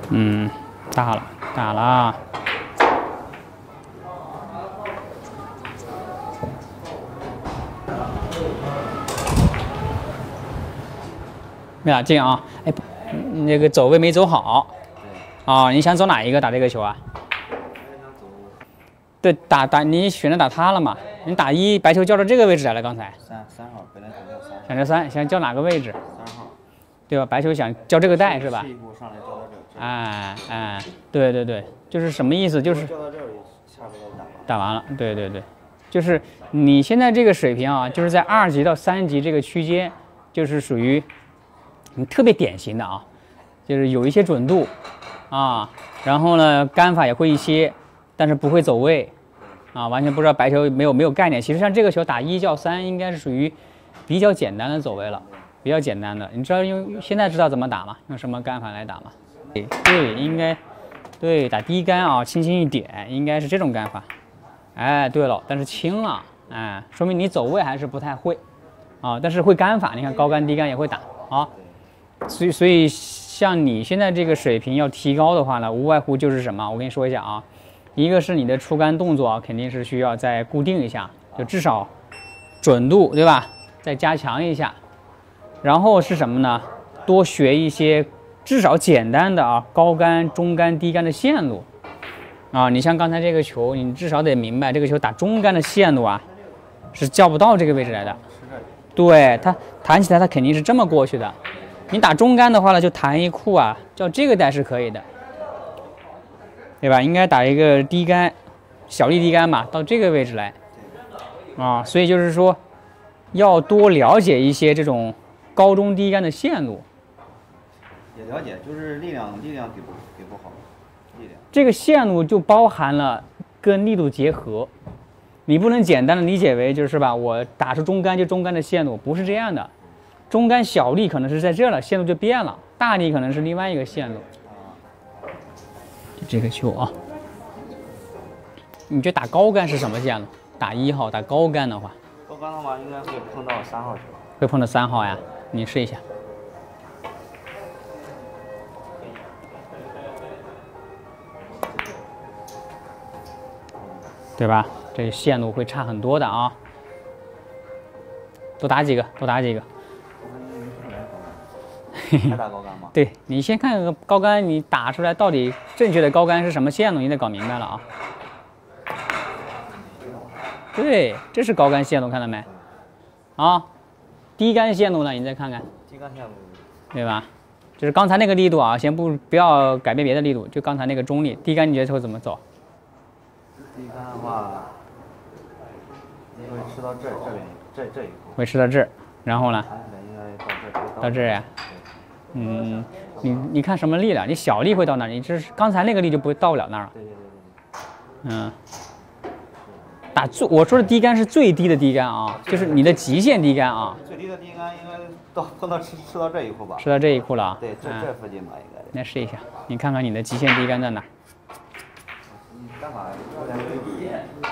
嗯，大了，大了啊。没打进啊！哎，你那个走位没走好。啊，你想走哪一个打这个球啊？对，你选择打他了嘛？你打一，白球叫到这个位置来了，刚才。 三号，本来想叫3。 想着3，想叫哪个位置 3号。 对吧？白球想叫这个带是吧？ 这一步上来叫到这。 哎，对对对，就是什么意思？就是叫到这儿也差不多打完了。对对对，就是你现在这个水平啊，就是在2级到3级这个区间，就是属于你特别典型的啊，就是有一些准度啊，然后呢杆法也会一些，但是不会走位啊，完全不知道白球没有概念。其实像这个球打1叫3，应该是属于比较简单的走位了。比较简单的，你知道现在知道怎么打吗？用什么杆法来打吗？对，应该对打低杆啊，轻轻一点，应该是这种杆法。哎，对了，但是轻了，哎，说明你走位还是不太会啊，但是会杆法，你看高杆低杆也会打啊。所以像你现在这个水平要提高的话呢，无外乎就是什么？我跟你说一下啊，一个是你的出杆动作啊，肯定是需要再固定一下，就至少准度对吧？再加强一下。然后是什么呢？多学一些至少简单的啊高杆、中杆、低杆的线路啊。你像刚才这个球，你至少得明白这个球打中杆的线路啊，是叫不到这个位置来的。对，它弹起来它肯定是这么过去的。你打中杆的话呢，就弹一库啊，叫这个带是可以的，对吧？应该打一个低杆，小力低杆嘛，到这个位置来啊。所以就是说，要多了解一些这种高中低杆的线路， 也了解，就是力量给不好，力量。 这个线路就包含了跟力度结合，你不能简单的理解为就是吧，我打出中杆就中杆的线路，不是这样的。中杆小力可能是在这了，线路就变了；大力可能是另外一个线路。就这个球啊，你觉得打高杆是什么线路？打1号打高杆的话， 高杆的话应该会碰到3号球。 会碰到3号呀？你试一下。对吧？这线路会差很多的啊。多打几个，多打几个。 还打高杆吗？ 对，你先看个高杆，你打出来到底正确的高杆是什么线路，你得搞明白了啊。对，这是高杆线路，看到没？啊，低杆线路呢？你再看看。 低杆线路。 对吧？就是刚才那个力度啊，先不要改变别的力度，就刚才那个中力。低杆你觉得会怎么走？ 低杆的话，会吃到这一块。 会吃到这儿，然后呢？ 应该到这儿呀。你看什么力了？你小力会到那儿，你这是刚才那个力就不会到不了那儿了。对。我说的低杆是最低的低杆啊，就是你的极限低杆啊。 最低的低杆应该碰到吃到这一库吧？ 吃到这一库了。 对，这附近吧，应该。 来试一下，你看看你的极限低杆在哪儿？ 干嘛？有点低。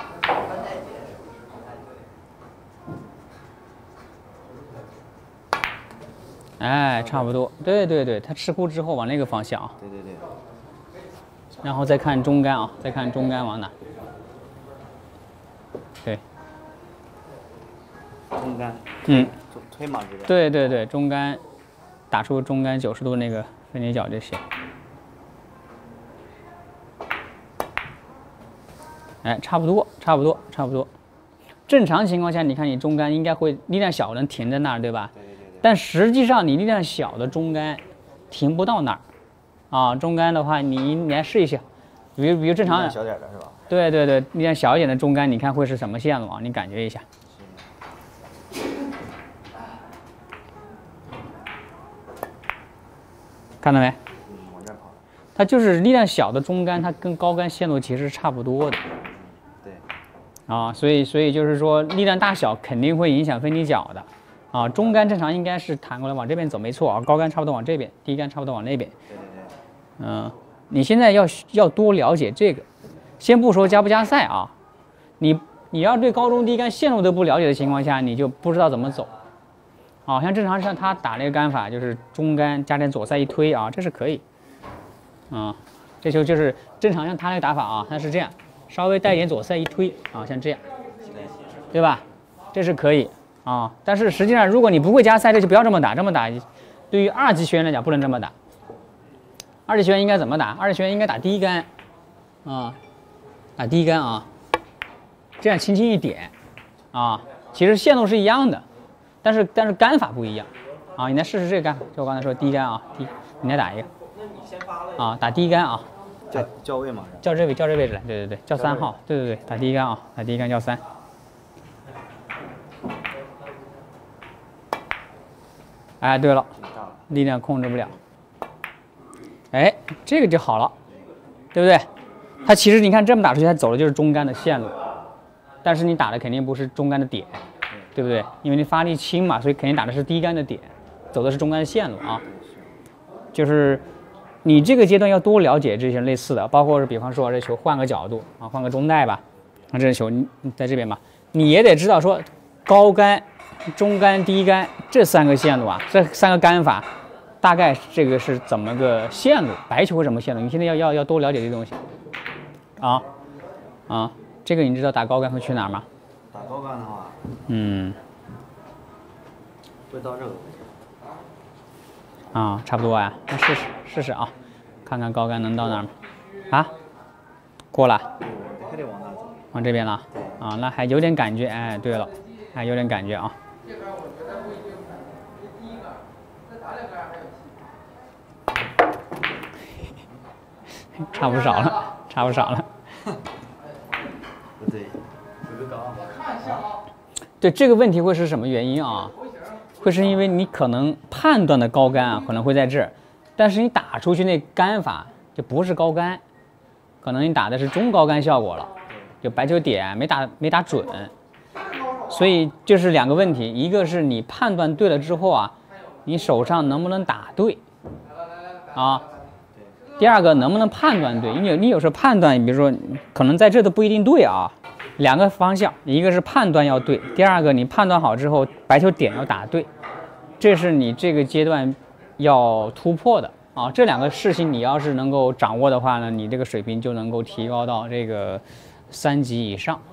哎，差不多。对，它吃库之后往那个方向啊。 对。 然后再看中杆啊，再看中杆往哪？对。 中杆。推嘛这个。对，中杆，打出中杆90度那个分离角就行。哎，差不多。正常情况下，你看你中杆应该会力量小能停在那儿，对吧？ 对。 但实际上你力量小的中杆停不到那儿，啊，中杆的话你来试一下，比如正常小点的是吧？ 对，力量小一点的中杆，你看会是什么线路啊？你感觉一下。看到没？ 往这跑。 它就是力量小的中杆，它跟高杆线路其实差不多的。 对。 啊，所以就是说力量大小肯定会影响分离角的。啊，中杆正常应该是弹过来往这边走，没错啊。高杆差不多往这边，低杆差不多往那边。 对。 你现在要多了解这个，先不说加不加赛啊，你要对高中低杆线路都不了解的情况下，你就不知道怎么走。像正常像他打那个杆法，就是中杆加点左塞一推啊，这是可以。 啊，这球就是正常像他那个打法啊，他是这样，稍微带一点左塞一推啊，像这样，对吧？这是可以啊，但是实际上如果你不会加塞，这就不要这么打，这么打对于2级学员来讲不能这么打。2级学员应该怎么打？2级学员应该打第一杆啊，打第一杆啊，这样轻轻一点啊，其实线路是一样的，但是杆法不一样啊。你来试试这个杆法，就我刚才说第一杆啊，你来打一个。啊，打第一杆啊， 叫位嘛， 叫这位置来，对对对，叫3号，对对对，打第一杆啊，打第一杆叫3。哎，对了，力量控制不了。哎，这个就好了，对不对？它其实你看这么打出去，它走的就是中杆的线路，但是你打的肯定不是中杆的点，对不对？因为你发力轻嘛，所以肯定打的是低杆的点，走的是中杆的线路啊。就是你这个阶段要多了解这些类似的，包括是比方说这球换个角度啊，换个中带吧，那这球你在这边吧，你也得知道说高杆、中杆、低杆这3个线路啊，这3个杆法。大概这个是怎么个线路？白球会怎么线路？你现在要多了解这东西，啊，这个你知道打高杆会去哪儿吗？ 打高杆的话，会到这个位置。 啊，差不多呀，那试试啊，看看高杆能到哪儿吗？啊，过了， 还得往那走。 往这边了，啊，那还有点感觉，哎，对了，还有点感觉啊。差不少了，差不少了。 不对，有个高。我看一下啊。 对，这个问题会是什么原因啊？会是因为你可能判断的高杆啊，可能会在这儿，但是你打出去那杆法就不是高杆，可能你打的是中高杆效果了，就白球点没打准。所以就是2个问题，一个是你判断对了之后啊，你手上能不能打对啊？第2个能不能判断对？你有时候判断，比如说可能在这都不一定对啊。2个方向，一个是判断要对，第2个你判断好之后，白球点要打对，这是你这个阶段要突破的啊。这2个事情你要是能够掌握的话呢，你这个水平就能够提高到这个3级以上。